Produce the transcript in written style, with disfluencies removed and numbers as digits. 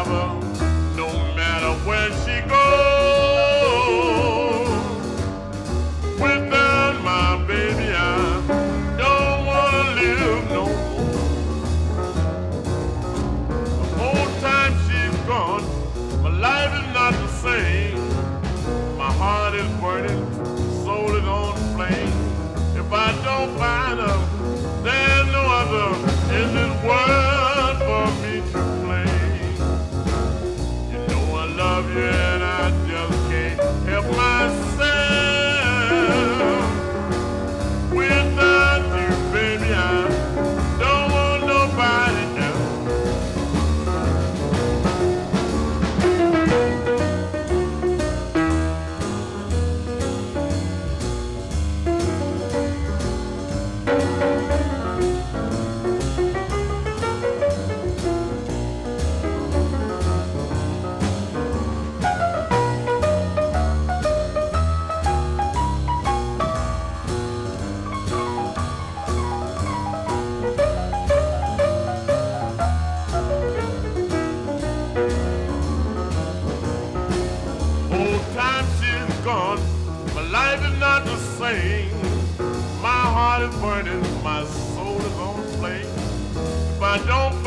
forever, no matter where she goes. Without my baby, I don't wanna live no more. The whole time she's gone, my life is not the same. My heart is burning, soul is on flame. If I don't find her, there's no other in this world for me to claim. You know I love you and I just can't help myself. Without you, baby, I don't want nobody else. Time she's gone, my life is not the same. My heart is burning, my soul is on flame. If I don't